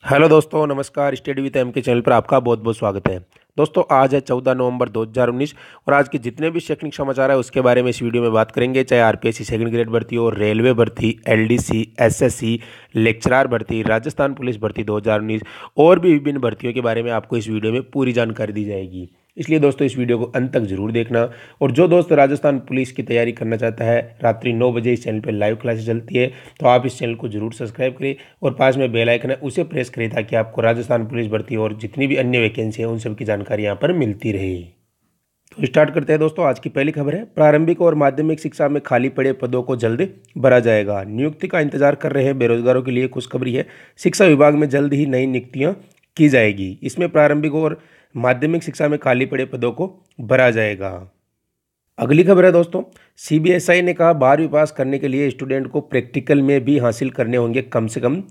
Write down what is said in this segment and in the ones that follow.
Hello दोस्तों, नमस्कार। Study with M K channel पर आपका बहुत बहुत स्वागत है। दोस्तों, आज है 14 नवंबर 2019 और आज के जितने भी शैक्षणिक समाचार है उसके बारे में इस वीडियो में बात करेंगे। चाहे आरपीएससी सेकंड ग्रेड भर्ती हो, रेलवे भर्ती, एलडीसी, एसएससी, लेक्चरार भर्ती, राजस्थान पुलिस भर्ती 2019 और भी विभिन्न भर्तियों के बारे में आपको इस वीडियो में पूरी जानकारी दी जाएगी। इसलिए दोस्तों इस वीडियो को अंत तक जरूर देखना। और जो दोस्त राजस्थान पुलिस की तैयारी करना चाहता है, रात्रि 9 बजे इस चैनल पर लाइव क्लासेस चलती है, तो आप इस चैनल को जरूर सब्सक्राइब करें और पास में बेल आइकन है उसे प्रेस करें ताकि आपको राजस्थान पुलिस भर्ती और जितनी भी अन्य वैकेंसी है उन सब की जानकारी यहाँ पर मिलती रहे। तो स्टार्ट करते हैं दोस्तों। आज की पहली खबर है, प्रारंभिक और माध्यमिक शिक्षा में खाली पड़े पदों को जल्द भरा जाएगा। नियुक्ति का इंतजार कर रहे बेरोजगारों के लिए खुशखबरी है। शिक्षा विभाग में जल्द ही नई नियुक्तियां की जाएगी। इसमें प्रारंभिक और माध्यमिक शिक्षा में खाली पड़े पदों को भरा जाएगा। अगली खबर है दोस्तों, सीबीएसई ने कहा 12वीं पास करने के लिए स्टूडेंट को प्रैक्टिकल में भी हासिल करने होंगे कम से कम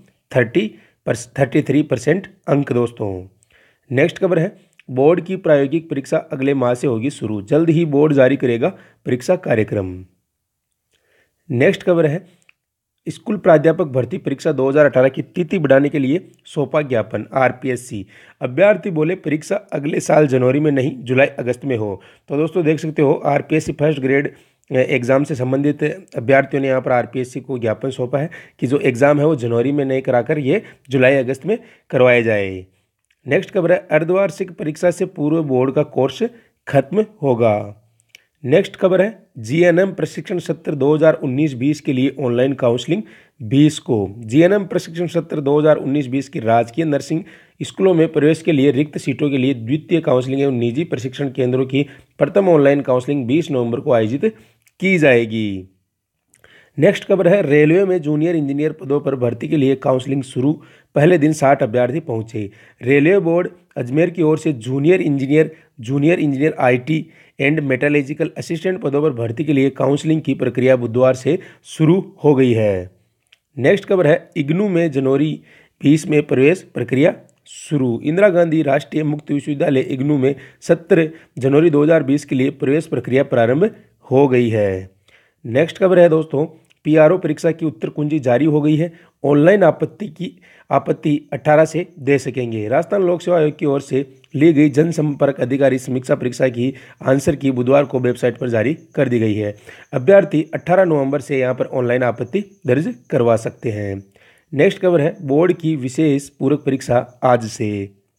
33% अंक। दोस्तों नेक्स्ट खबर है, बोर्ड की प्रायोगिक परीक्षा अगले माह से होगी शुरू। जल्द ही बोर्ड जारी करेगा परीक्षा कार्यक्रम। नेक्स्ट खबर है, स्कूल प्राध्यापक भर्ती परीक्षा 2018 की तिथि बढ़ाने के लिए सौंपा ज्ञापन। आरपीएससी अभ्यर्थी बोले परीक्षा अगले साल जनवरी में नहीं जुलाई अगस्त में हो। तो दोस्तों देख सकते हो, आरपीएससी फर्स्ट ग्रेड एग्ज़ाम से संबंधित अभ्यर्थियों ने यहाँ पर आरपीएससी को ज्ञापन सौंपा है कि जो एग्ज़ाम है वो जनवरी में नहीं कराकर ये जुलाई अगस्त में करवाया जाए। नेक्स्ट खबर है, अर्धवार्षिक परीक्षा से पूर्व बोर्ड का कोर्स खत्म होगा। नेक्स्ट खबर है, जीएनएम प्रशिक्षण सत्र 2019-20 के लिए ऑनलाइन काउंसलिंग 20 को। जीएनएम प्रशिक्षण सत्र 2019-20 की राजकीय नर्सिंग स्कूलों में प्रवेश के लिए रिक्त सीटों के लिए द्वितीय काउंसलिंग एवं निजी प्रशिक्षण केंद्रों की प्रथम ऑनलाइन काउंसलिंग 20 नवंबर को आयोजित की जाएगी। नेक्स्ट खबर है, रेलवे में जूनियर इंजीनियर पदों पर भर्ती के लिए काउंसलिंग शुरू। पहले दिन 60 अभ्यर्थी पहुंचे। रेलवे बोर्ड अजमेर की ओर से junior engineer IT and metallurgical assistant पदों पर भर्ती के लिए काउंसलिंग की प्रक्रिया बुधवार से शुरू हो गई है। नेक्स्ट खबर है, इग्नू में जनवरी 20 में प्रवेश प्रक्रिया शुरू। इंदिरा गांधी राष्ट्रीय मुक्त विश्वविद्यालय इग्नू में 17 जनवरी 2020 के लिए प्रवेश प्रक्रिया प्रारंभ हो गई है। नेक्स्ट खबर है दोस्तों, पीआरओ परीक्षा की उत्तर कुंजी जारी हो गई है। ऑनलाइन आपत्ति 18 से दे सकेंगे। राजस्थान लोक सेवा आयोग की ओर से ली गई जनसंपर्क अधिकारी समीक्षा परीक्षा की आंसर की बुधवार को वेबसाइट पर जारी कर दी गई है। अभ्यर्थी 18 नवंबर से यहां पर ऑनलाइन आपत्ति दर्ज करवा सकते हैं। नेक्स्ट खबर है, बोर्ड की विशेष पूरक परीक्षा आज से।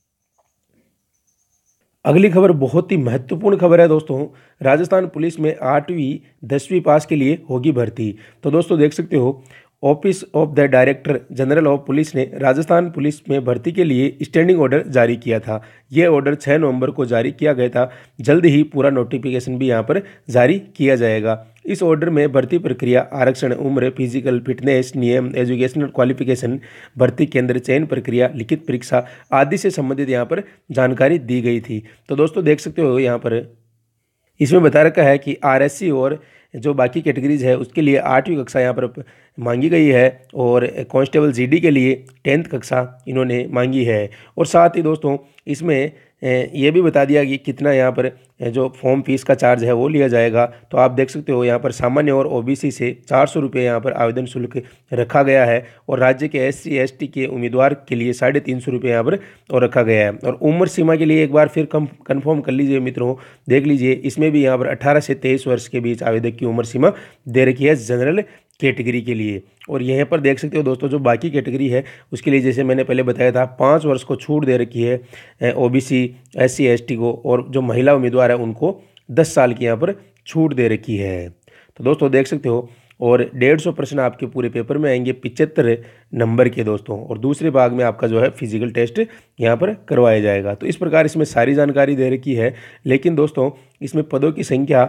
अगली खबर बहुत ही महत्वपूर्ण खबर है दोस्तों, राजस्थान पुलिस में 8वीं 10वीं पास के लिए होगी भर्ती। तो दोस्तों देख सकते हो, office of the director general of police ने राजस्थान पुलिस में भर्ती के लिए स्टैंडिंग ऑर्डर जारी किया था। यह ऑर्डर 6 नवंबर को जारी किया गया था। जल्द ही पूरा नोटिफिकेशन भी यहाँ पर जारी किया जाएगा। इस ऑर्डर में भर्ती प्रक्रिया, आरक्षण, उम्र, फिजिकल फिटनेस, नियम, एजुकेशनल क्वालिफिकेशन, भर्ती केंद्र, चयन प्रक्रिया, लिखित परीक्षा आदि से संबंधित यहाँ पर जानकारी दी गई थी। तो दोस्तों देख सकते हो, यहाँ पर इसमें बता रखा है कि आरएससी और जो बाकी कैटेगरीज है उसके लिए 8वीं कक्षा यहाँ पर मांगी गई है और कांस्टेबल जीडी के लिए 10th कक्षा इन्होंने मांगी है। और साथ ही दोस्तों इसमें ये भी बता दिया कि कितना यहाँ पर जो फॉर्म फीस का चार्ज है वो लिया जाएगा। तो आप देख सकते हो, यहाँ पर सामान्य और ओबीसी से 400 रुपये यहाँ पर आवेदन शुल्क रखा गया है और राज्य के एससी एसटी के उम्मीदवार के लिए 350 रुपये यहाँ पर और रखा गया है। और उम्र सीमा के लिए एक बार फिर कन्फर्म कर लीजिए मित्रों, देख लीजिए, इसमें भी यहाँ पर 18 से 23 वर्ष के बीच आवेदक की उम्र सीमा दे रखी है जनरल कैटेगरी के लिए। और यहाँ पर देख सकते हो दोस्तों, जो बाकी कैटेगरी है उसके लिए जैसे मैंने पहले बताया था 5 वर्ष को छूट दे रखी है ओबीसी एससी एसटी को, और जो महिला उम्मीदवार है उनको 10 साल की यहाँ पर छूट दे रखी है। तो दोस्तों देख सकते हो, और 150 प्रश्न आपके पूरे पेपर में आएंगे 75 नंबर के दोस्तों। और दूसरे भाग में आपका जो है फिजिकल टेस्ट यहाँ पर करवाया जाएगा। तो इस प्रकार इसमें सारी जानकारी दे रखी है। लेकिन दोस्तों इसमें पदों की संख्या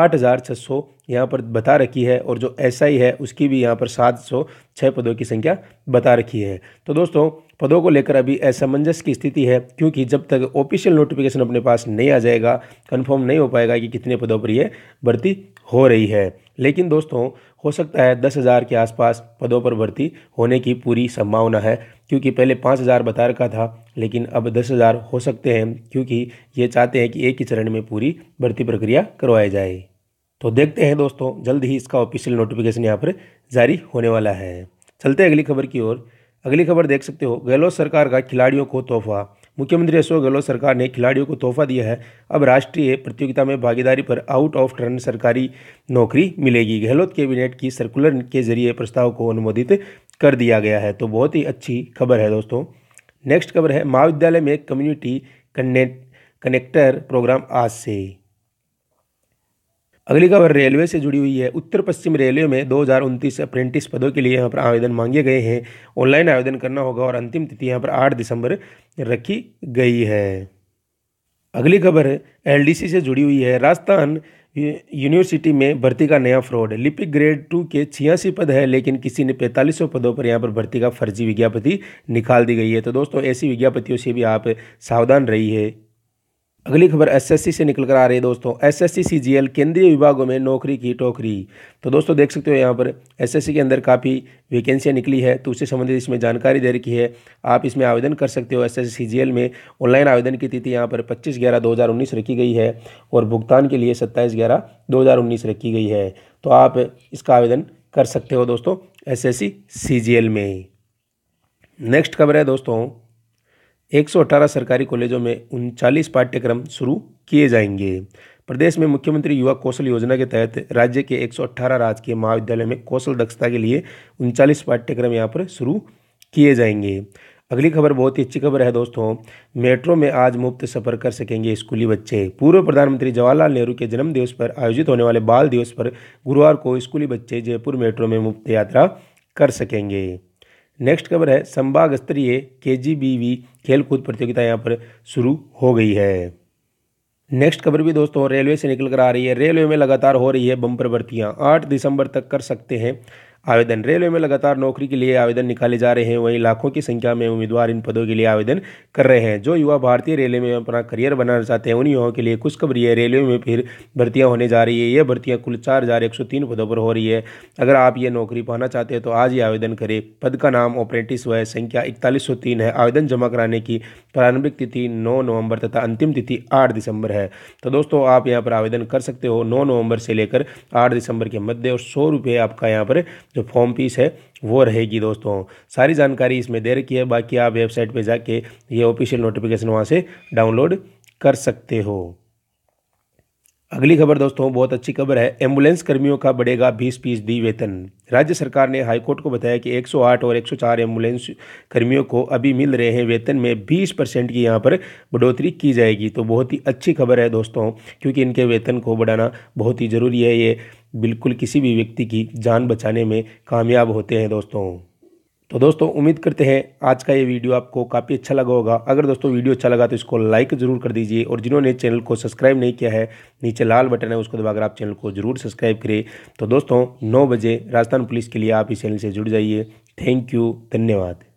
8600 यहाँ पर बता रखी है और जो एसआई है उसकी भी यहाँ पर 706 पदों की संख्या बता रखी है। तो दोस्तों पदों को लेकर अभी असमंजस की स्थिति है, क्योंकि जब तक ऑफिशियल नोटिफिकेशन अपने पास नहीं आ जाएगा कंफर्म नहीं हो पाएगा कि कितने पदों पर यह भर्ती हो रही है। लेकिन दोस्तों हो सकता है 10,000 के आसपास पदों पर भर्ती होने की पूरी संभावना है, क्योंकि पहले 5,000 बता रखा था लेकिन अब 10,000 हो सकते हैं, क्योंकि ये चाहते हैं कि एक ही चरण में पूरी भर्ती प्रक्रिया करवाई जाए। तो देखते हैं दोस्तों, जल्द ही इसका ऑफिशियल नोटिफिकेशन यहाँ पर जारी होने वाला है। चलते हैं अगली खबर की ओर। अगली खबर देख सकते हो, गहलोत सरकार का खिलाड़ियों को तोहफा। मुख्यमंत्री अशोक गहलोत सरकार ने खिलाड़ियों को तोहफा दिया है। अब राष्ट्रीय प्रतियोगिता में भागीदारी पर आउट ऑफ टर्न सरकारी नौकरी मिलेगी। गहलोत कैबिनेट की सर्कुलर के जरिए प्रस्ताव को अनुमोदित कर दिया गया है। तो बहुत ही अच्छी खबर है दोस्तों। नेक्स्ट खबर है, महाविद्यालय में कम्युनिटी कनेक्टर प्रोग्राम आज से। अगली खबर रेलवे से जुड़ी हुई है। उत्तर पश्चिम रेलवे में 2029 अप्रेंटिस पदों के लिए यहाँ पर आवेदन मांगे गए हैं। ऑनलाइन आवेदन करना होगा और अंतिम तिथि यहाँ पर 8 दिसंबर रखी गई है। अगली खबर एलडीसी से जुड़ी हुई है। राजस्थान यूनिवर्सिटी में भर्ती का नया फ्रॉड। लिपिक ग्रेड 2 के 86 पद है, लेकिन किसी ने 4500 पदों पर यहाँ पर भर्ती का फर्जी विज्ञापति निकाल दी गई है। तो दोस्तों ऐसी विज्ञापतियों से भी आप सावधान रहिए। अगली खबर एसएससी से निकल कर आ रही है दोस्तों। एसएससी सीजीएल केंद्रीय विभागों में नौकरी की टोकरी। तो दोस्तों देख सकते हो यहाँ पर एसएससी के अंदर काफ़ी वैकेंसियाँ निकली है, तो उससे संबंधित इसमें जानकारी दे रखी है। आप इसमें आवेदन कर सकते हो। एसएससी सीजीएल में ऑनलाइन आवेदन की तिथि यहाँ पर 25/11/2019 रखी गई है और भुगतान के लिए 27/11/2019 रखी गई है। तो आप इसका आवेदन कर सकते हो दोस्तों एसएससी सीजीएल में। नेक्स्ट खबर है दोस्तों, 118 सरकारी कॉलेजों में 39 पाठ्यक्रम शुरू किए जाएंगे। प्रदेश में मुख्यमंत्री युवा कौशल योजना के तहत राज्य के 118 राजकीय महाविद्यालयों में कौशल दक्षता के लिए 39 पाठ्यक्रम यहाँ पर शुरू किए जाएंगे। अगली खबर बहुत ही अच्छी खबर है दोस्तों। मेट्रो में आज मुफ्त सफर कर सकेंगे स्कूली बच्चे। पूर्व प्रधानमंत्री जवाहरलाल नेहरू के जन्म दिवस पर आयोजित होने वाले बाल दिवस पर गुरुवार को स्कूली बच्चे जयपुर मेट्रो में मुफ्त यात्रा कर सकेंगे। नेक्स्ट खबर है, संभाग स्तरीय केजीबीवी खेलकूद प्रतियोगिता यहाँ पर शुरू हो गई है। नेक्स्ट खबर भी दोस्तों रेलवे से निकल कर आ रही है। रेलवे में लगातार हो रही है बम्पर भर्तियाँ। 8 दिसंबर तक कर सकते हैं आवेदन। रेलवे में लगातार नौकरी के लिए आवेदन निकाले जा रहे हैं, वहीं लाखों की संख्या में उम्मीदवार इन पदों के लिए आवेदन कर रहे हैं। जो युवा भारतीय रेलवे में अपना करियर बनाना चाहते हैं, उन युवाओं के लिए खुशखबरी है। रेलवे में फिर भर्तियां होने जा रही है। ये भर्तियां कुल 4103 पदों पर हो रही है। अगर आप ये नौकरी पाना चाहते हैं तो आज ही आवेदन करें। पद का नाम अप्रेंटिस व संख्या 4103 है। आवेदन जमा कराने की प्रारंभिक तिथि 9 नवंबर तथा अंतिम तिथि 8 दिसंबर है। तो दोस्तों आप यहाँ पर आवेदन कर सकते हो 9 नवंबर से लेकर 8 दिसंबर के मध्य, और 100 रुपये आपका यहाँ पर जो फॉर्म फीस है वो रहेगी दोस्तों। सारी जानकारी इसमें दे रखी है। बाकी आप वेबसाइट पे जाके ये ऑफिशियल नोटिफिकेशन वहाँ से डाउनलोड कर सकते हो। अगली खबर दोस्तों बहुत अच्छी खबर है। एम्बुलेंस कर्मियों का बढ़ेगा 20% वेतन। राज्य सरकार ने हाईकोर्ट को बताया कि 108 और 104 एम्बुलेंस कर्मियों को अभी मिल रहे हैं वेतन में 20% की यहाँ पर बढ़ोतरी की जाएगी। तो बहुत ही अच्छी खबर है दोस्तों, क्योंकि इनके वेतन को बढ़ाना बहुत ही ज़रूरी है। ये बिल्कुल किसी भी व्यक्ति की जान बचाने में कामयाब होते हैं दोस्तों। तो दोस्तों उम्मीद करते हैं आज का ये वीडियो आपको काफ़ी अच्छा लगा होगा। अगर दोस्तों वीडियो अच्छा लगा तो इसको लाइक ज़रूर कर दीजिए, और जिन्होंने चैनल को सब्सक्राइब नहीं किया है नीचे लाल बटन है उसको दबाकर आप चैनल को ज़रूर सब्सक्राइब करें। तो दोस्तों 9 बजे राजस्थान पुलिस के लिए आप इस चैनल से जुड़ जाइए। थैंक यू, धन्यवाद।